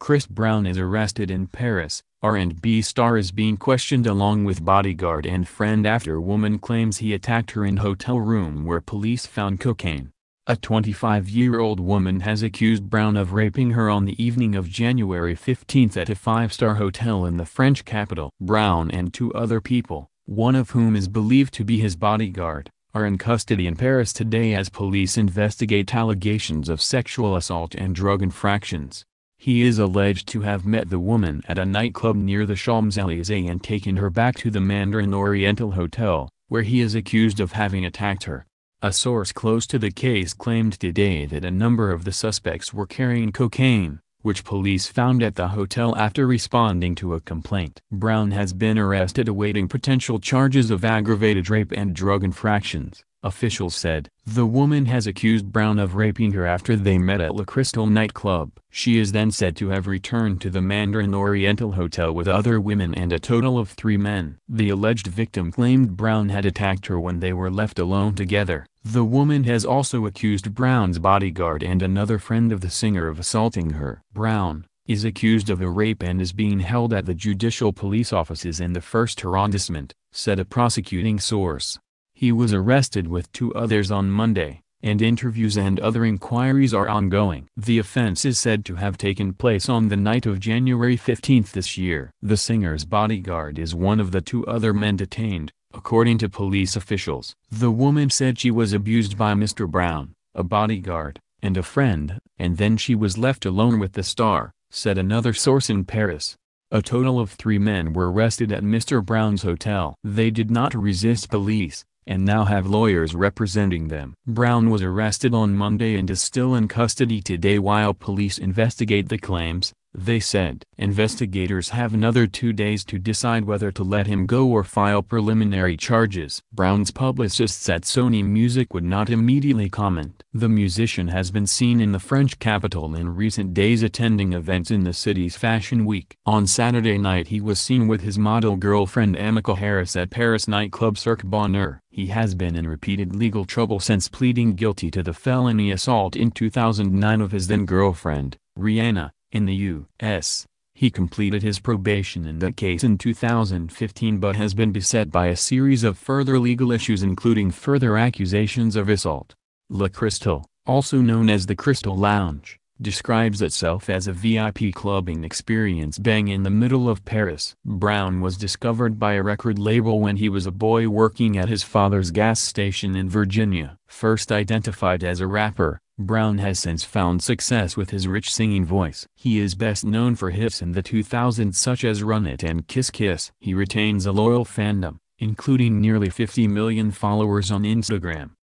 Chris Brown is arrested in Paris. R&B star is being questioned along with bodyguard and friend after woman claims he attacked her in hotel room where police found cocaine. A 25-year-old woman has accused Brown of raping her on the evening of January 15 at a five-star hotel in the French capital. Brown and two other people, one of whom is believed to be his bodyguard, are in custody in Paris today as police investigate allegations of sexual assault and drug infractions. He is alleged to have met the woman at a nightclub near the Champs-Élysées and taken her back to the Mandarin Oriental Hotel, where he is accused of having attacked her. A source close to the case claimed today that a number of the suspects were carrying cocaine, which police found at the hotel after responding to a complaint. Brown has been arrested awaiting potential charges of aggravated rape and drug infractions, officials said. The woman has accused Brown of raping her after they met at La Crystal nightclub. She is then said to have returned to the Mandarin Oriental Hotel with other women and a total of 3 men. The alleged victim claimed Brown had attacked her when they were left alone together. The woman has also accused Brown's bodyguard and another friend of the singer of assaulting her. Brown is accused of a rape and is being held at the judicial police offices in the first arrondissement, said a prosecuting source. He was arrested with 2 others on Monday, and interviews and other inquiries are ongoing. The offense is said to have taken place on the night of January 15 this year. The singer's bodyguard is one of the 2 other men detained, according to police officials. The woman said she was abused by Mr. Brown, a bodyguard, and a friend, and then she was left alone with the star, said another source in Paris. A total of 3 men were arrested at Mr. Brown's hotel. They did not resist police, and now have lawyers representing them. Brown was arrested on Monday and is still in custody today while police investigate the claims, they said. Investigators have another 2 days to decide whether to let him go or file preliminary charges. Brown's publicists at Sony Music would not immediately comment. The musician has been seen in the French capital in recent days attending events in the city's Fashion Week. On Saturday night he was seen with his model girlfriend Amica Harris at Paris nightclub Cirque Bonheur. He has been in repeated legal trouble since pleading guilty to the felony assault in 2009 of his then-girlfriend, Rihanna, in the U.S. He completed his probation in that case in 2015 but has been beset by a series of further legal issues including further accusations of assault. La Crystal, also known as the Crystal Lounge, describes itself as a VIP clubbing experience bang in the middle of Paris. Brown was discovered by a record label when he was a boy working at his father's gas station in Virginia. First identified as a rapper, Brown has since found success with his rich singing voice. He is best known for hits in the 2000s such as Run It and Kiss Kiss. He retains a loyal fandom, including nearly 50 million followers on Instagram.